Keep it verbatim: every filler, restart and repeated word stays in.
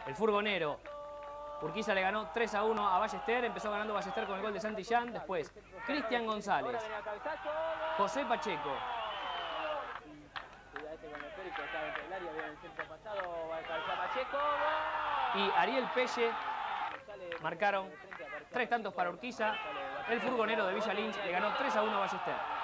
El Furgonero. Urquiza le ganó tres a uno a Ballester. Empezó ganando Ballester con el gol de Santillán. Después, Cristian González. José Pacheco. Y Ariel Pelle marcaron tres tantos para Urquiza. El Furgonero de Villa Lynch le ganó tres a uno a Ballester.